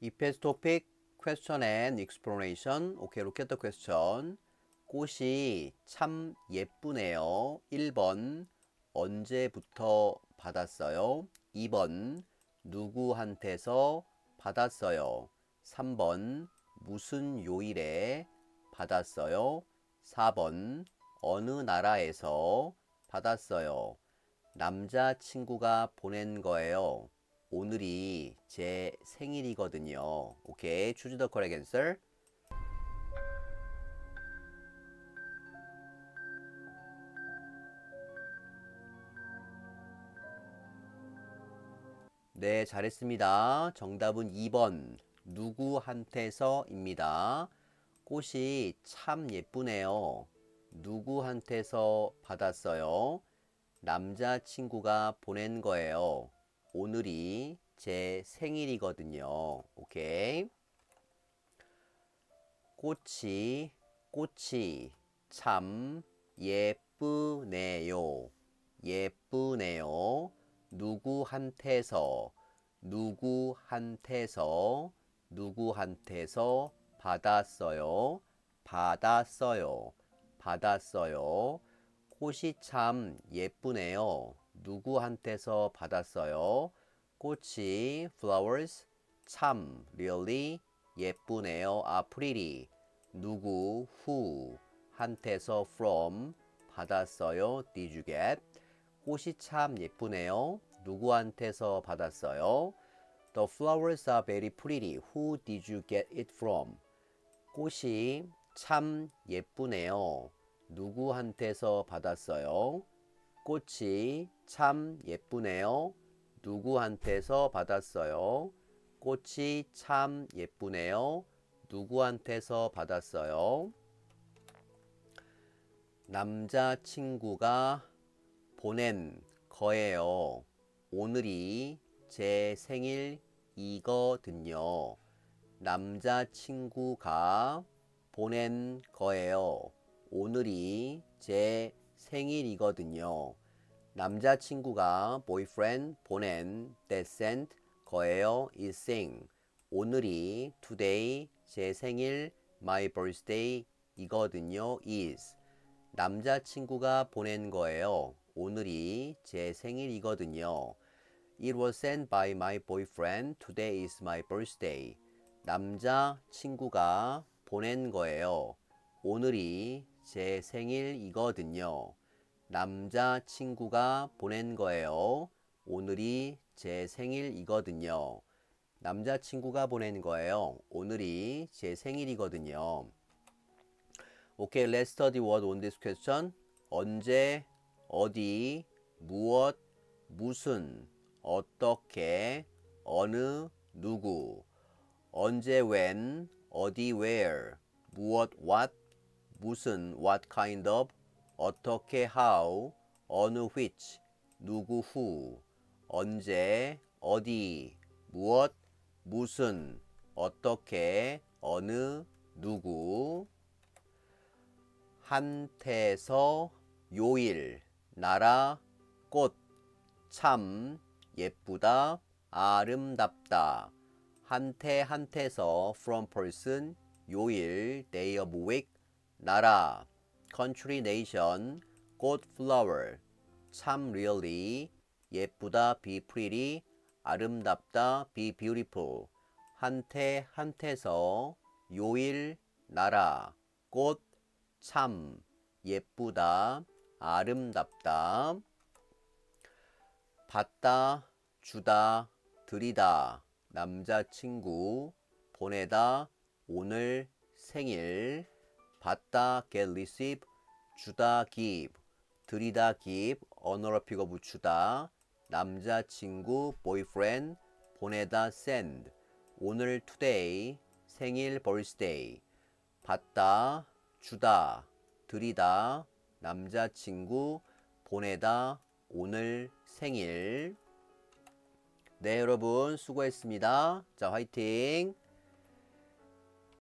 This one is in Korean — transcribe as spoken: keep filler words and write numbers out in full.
이페스 topic, question and explanation. Okay, look at the question. 꽃이 참 예쁘네요. 일 번 언제부터 받았어요? 이 번 누구한테서 받았어요? 삼 번 무슨 요일에 받았어요? 사 번 어느 나라에서 받았어요? 남자친구가 보낸 거예요. 오늘이 제 생일이거든요. 오케이, choose the correct answer. 네, 잘했습니다. 정답은 이 번 누구한테서입니다. 꽃이 참 예쁘네요. 누구한테서 받았어요? 남자친구가 보낸 거예요. 오늘이 제 생일이거든요. 오케이. 꽃이 꽃이 참 예쁘네요. 예쁘네요. 누구한테서 누구한테서 누구한테서 받았어요. 받았어요. 받았어요. 꽃이 참 예쁘네요. 누구한테서 받았어요? 꽃이 flowers 참 really 예쁘네요. 아 pretty 누구 who 한테서 from 받았어요. Did you get? 꽃이 참 예쁘네요. 누구한테서 받았어요? The flowers are very pretty. Who did you get it from? 꽃이 참 예쁘네요. 누구한테서 받았어요? 꽃이 참 예쁘네요. 누구한테서 받았어요? 꽃이 참 예쁘네요. 누구한테서 받았어요? 남자친구가 보낸 거예요. 오늘이 제 생일이거든요. 남자친구가 보낸 거예요. 오늘이 제 생일이거든요. 남자친구가 boyfriend 보낸 that sent 거예요. is sing. 오늘이 today 제 생일 my birthday 이거든요. is. 남자친구가 보낸 거예요. 오늘이 제 생일이거든요. It was sent by my boyfriend. Today is my birthday. 남자친구가 보낸 거예요. 오늘이 제 생일이거든요. 남자친구가 보낸 거예요. 오늘이 제 생일이거든요. 남자친구가 보낸 거예요. 오늘이 제 생일이거든요. Okay, let's study what on this question. 언제, 어디, 무엇, 무슨, 어떻게, 어느, 누구. 언제 when, 어디 where, 무엇 what, 무슨 what kind of, 어떻게 how, 어느 which, 누구 who. 언제, 어디, 무엇, 무슨, 어떻게, 어느, 누구. 한테서 요일, 나라, 꽃, 참, 예쁘다, 아름답다. 한테, 한테서 from person, 요일, day of week, 나라, country, nation, 꽃, flower, 참, really, 예쁘다, be pretty, 아름답다, be beautiful. 한테, 한테서 요일, 나라, 꽃, 참, 예쁘다, 아름답다. 받다, 주다, 드리다, 남자친구, 보내다, 오늘 생일. 받다, get, receive, 주다, give, 드리다, give, 언어로 픽업 주다, 남자친구, boyfriend, 보내다, send, 오늘 today, 생일, birthday. 받다, 주다, 드리다, 남자친구, 보내다, 오늘 생일. 네, 여러분 수고했습니다. 자, 화이팅!